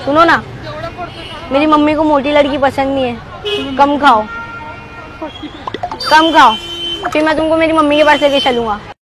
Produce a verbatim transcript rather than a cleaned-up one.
सुनो ना, मेरी मम्मी को मोटी लड़की पसंद नहीं है, कम खाओ कम खाओ, फिर मैं तुमको मेरी मम्मी के पास लेके चलूंगा।